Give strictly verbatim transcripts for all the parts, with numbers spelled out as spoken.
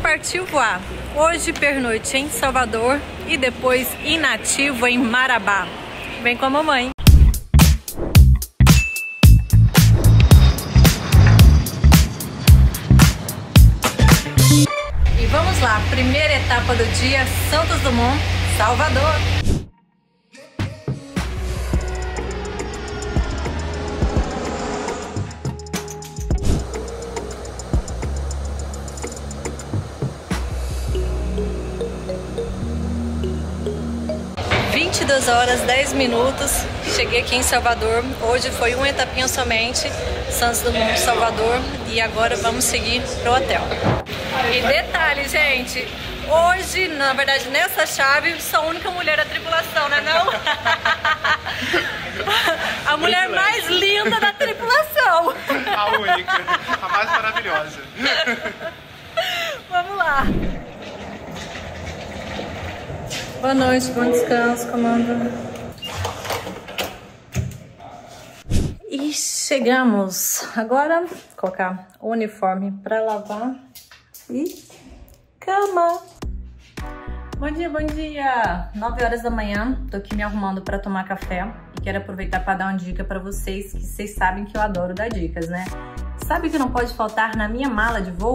partiu voar. Hoje pernoite em Salvador e depois inativo em Marabá. Vem com a mamãe. E vamos lá, primeira etapa do dia, Santos Dumont, Salvador. vinte e duas horas, dez minutos, cheguei aqui em Salvador. Hoje foi uma etapinha somente, Santos Dumont, Salvador, e agora vamos seguir pro hotel. E detalhe, gente, hoje, na verdade, nessa chave, sou a única mulher da tripulação, né não? A mulher mais linda da tripulação. A única, a mais maravilhosa. Vamos lá. Boa noite, bom descanso, comando. E chegamos. Agora, colocar o uniforme para lavar e cama. Bom dia, bom dia. nove horas da manhã, tô aqui me arrumando para tomar café e quero aproveitar para dar uma dica para vocês, que vocês sabem que eu adoro dar dicas, né? Sabe o que não pode faltar na minha mala de voo?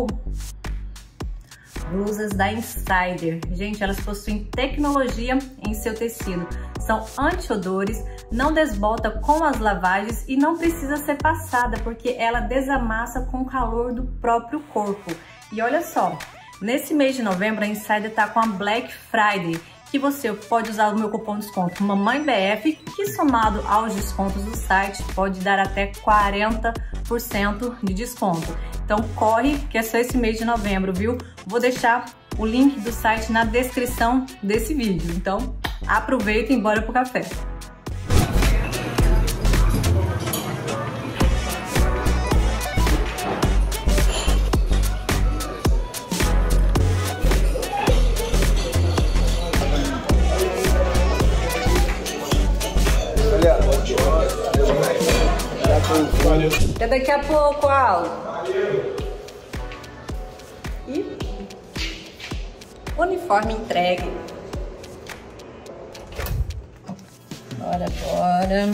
Blusas da Insider. Gente, elas possuem tecnologia em seu tecido. São anti-odores, não desbota com as lavagens e não precisa ser passada, porque ela desamassa com o calor do próprio corpo. E olha só, nesse mês de novembro a Insider tá com a Black Friday, que você pode usar o meu cupom de desconto MAMãeBF, que somado aos descontos do site pode dar até quarenta por cento de desconto. Então corre, que é só esse mês de novembro, viu? Vou deixar o link do site na descrição desse vídeo. Então aproveita e bora pro café. Até daqui a pouco, Al. E uniforme entregue. Bora, bora.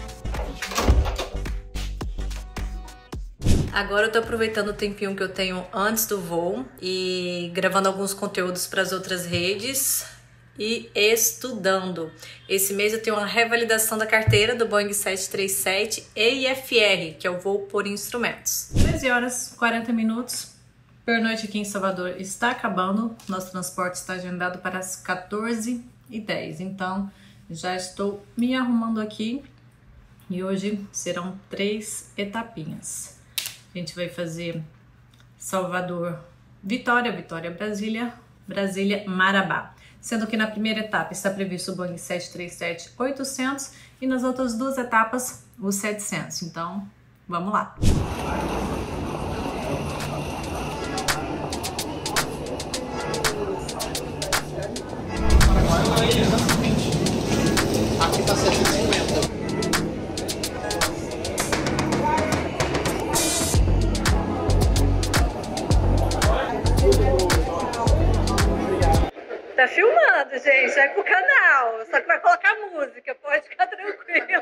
Agora eu tô aproveitando o tempinho que eu tenho antes do voo e gravando alguns conteúdos para as outras redes e estudando. Esse mês eu tenho uma revalidação da carteira do Boeing sete três sete E I F R, que é o voo por instrumentos. treze horas e quarenta minutos. Pernoite aqui em Salvador está acabando. Nosso transporte está agendado para as quatorze e dez. Então já estou me arrumando aqui e hoje serão três etapinhas. A gente vai fazer Salvador, Vitória, Vitória, Brasília, Brasília, Marabá. Sendo que na primeira etapa está previsto o Boeing sete três sete oitocentos e nas outras duas etapas o setecentos. Então, vamos lá. Aqui tá setecentos e cinquenta. Tá filmando, gente, vai pro canal, só que vai colocar música, pode ficar tranquilo.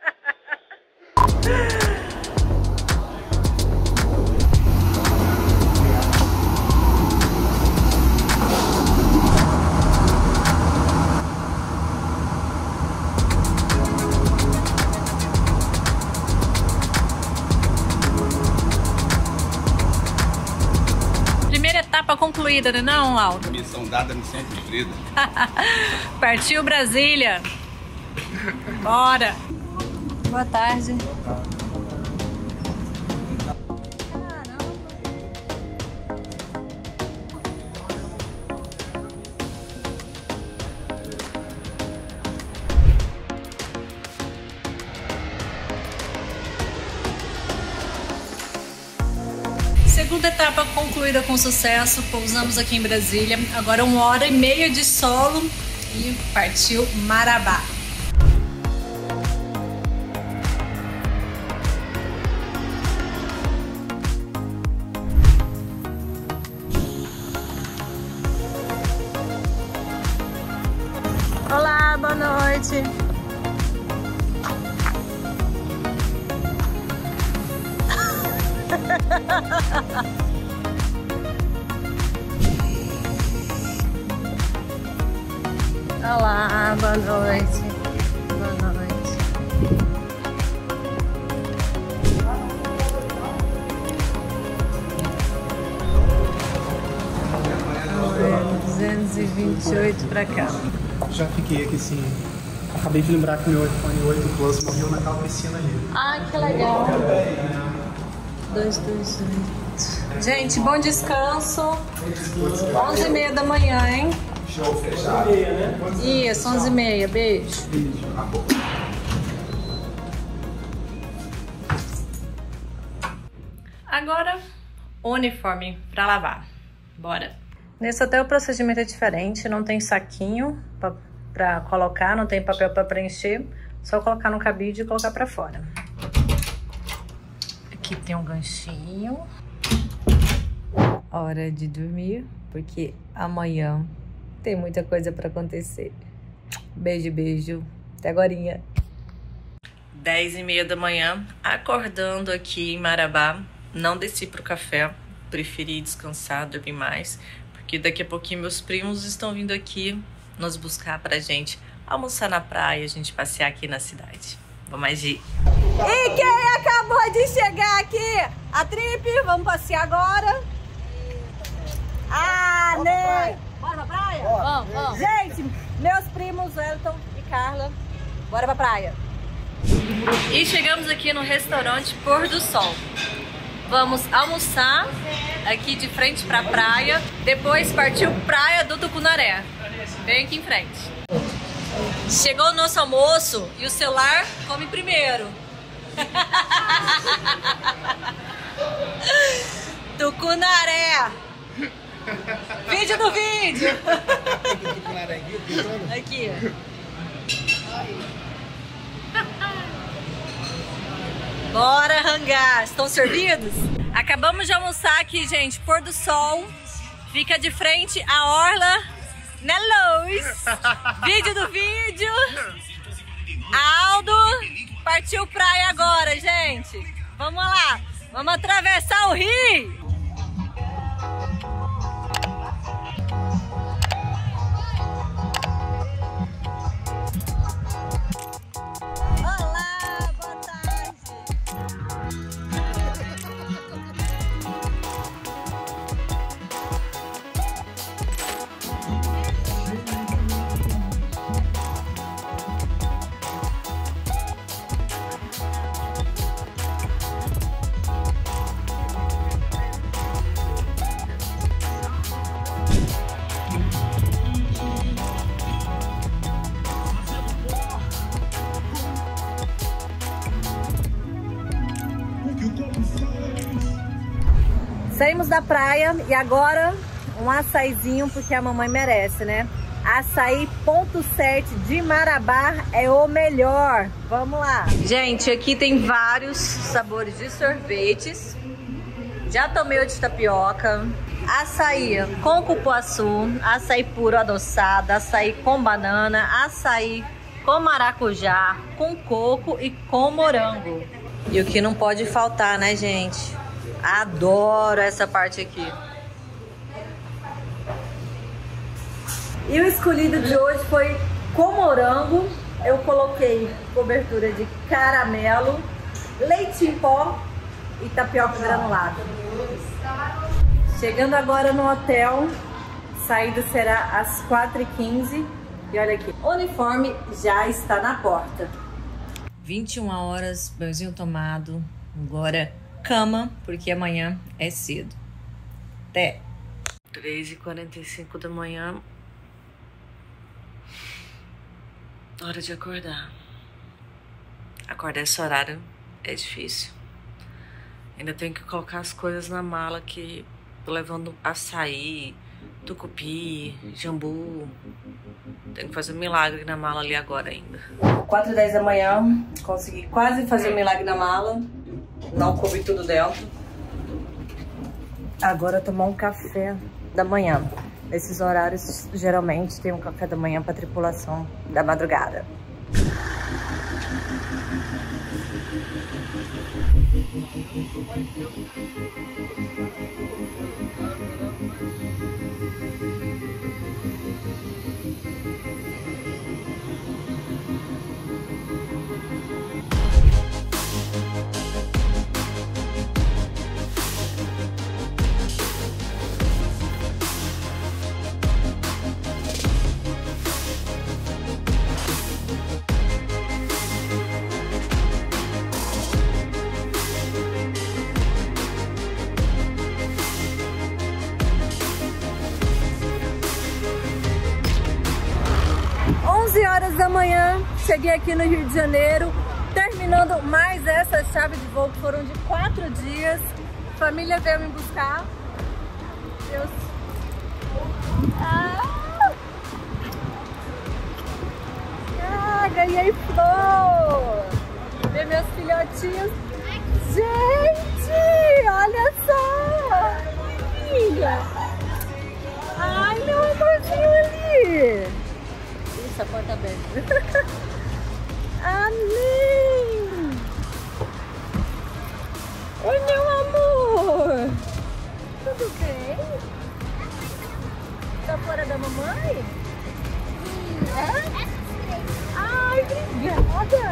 Primeira etapa concluída, né não, Aldo? Missão dada, missão cumprida. Partiu Brasília. Bora. Boa tarde. Segunda etapa concluída com sucesso, pousamos aqui em Brasília, agora uma hora e meia de solo e partiu Marabá. noite. Olá, boa noite. Boa noite. duzentos e vinte e oito pra cá. Já fiquei aqui sim. Acabei de lembrar que meu iPhone oito Plus morreu naquela piscina ali. Ai, que legal. dois dois oito. Gente, bom descanso. onze e meia da manhã, hein? Show fechado. Isso, onze e meia. Beijo. Beijo. Acabou. Agora, uniforme pra lavar. Bora. Nesse hotel o procedimento é diferente. Não tem saquinho pra, pra colocar, não tem papel pra preencher. Só colocar no cabide e colocar pra fora. Aqui tem um ganchinho. Hora de dormir, porque amanhã tem muita coisa pra acontecer. Beijo, beijo. Até agorinha. dez e meia da manhã, acordando aqui em Marabá. Não desci pro café, preferi descansar, dormir mais. Porque daqui a pouquinho meus primos estão vindo aqui nos buscar pra gente almoçar na praia, a gente passear aqui na cidade. Vamos ir. E quem acabou de chegar aqui? A Trip, vamos passear agora. Ah, né? Bora pra praia? Vamos, vamos. Gente, meus primos, Elton e Carla, bora pra praia. E chegamos aqui no restaurante Pôr do Sol. Vamos almoçar aqui de frente pra praia. Depois partiu Praia do Tucunaré. Vem aqui em frente. Chegou o nosso almoço e o celular come primeiro. Tucunaré. Vídeo do vídeo. Aqui. Bora rangar. Estão servidos? Acabamos de almoçar aqui, gente. Pôr do sol. Fica de frente a orla. Né, luz? Vídeo do vídeo. Aldo. Partiu praia agora, gente. Vamos lá. Vamos atravessar o rio. Saímos da praia e agora um açaizinho, porque a mamãe merece, né? Açaí ponto sete de Marabá é o melhor. Vamos lá. Gente, aqui tem vários sabores de sorvetes. Já tomei o de tapioca. Açaí com cupuaçu, açaí puro adoçado, açaí com banana, açaí com maracujá, com coco e com morango. E o que não pode faltar, né, gente? Adoro essa parte aqui. E o escolhido de hoje foi com morango. Eu coloquei cobertura de caramelo, leite em pó e tapioca granulada. Chegando agora no hotel, saída será às quatro e quinze. E olha aqui, o uniforme já está na porta. vinte e uma horas, banhozinho tomado. Agora cama, porque amanhã é cedo. Até. três e quarenta e cinco da manhã. Hora de acordar. Acordar esse horário é difícil. Ainda tenho que colocar as coisas na mala, que tô levando açaí, tucupi, jambu. Tenho que fazer um milagre na mala ali agora ainda. quatro e dez da manhã, consegui quase fazer um milagre na mala. Não coube tudo dentro. Agora tomar um café da manhã. Nesses horários, geralmente, tem um café da manhã para tripulação da madrugada. onze horas da manhã, cheguei aqui no Rio de Janeiro, terminando mais essa chave de voo, que foram de quatro dias. Família veio me buscar. Deus. Ah! Ah, ganhei flor! Ver meus filhotinhos. Gente, olha só! Filha! Ai, meu amorzinho ali! Ixi, a porta aberta. Amém! Oi, meu amor! Tudo bem? Tá fora da mamãe? É? Ai, obrigada!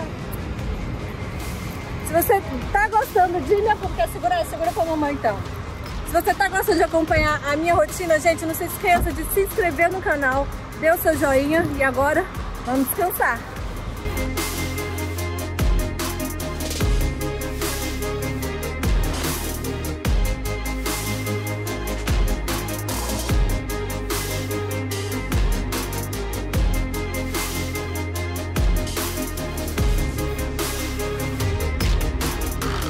Se você tá gostando de me acompanhar, segura, segura pra mamãe então. Se você tá gostando de acompanhar a minha rotina, gente, não se esqueça de se inscrever no canal, dê o seu joinha e agora vamos descansar.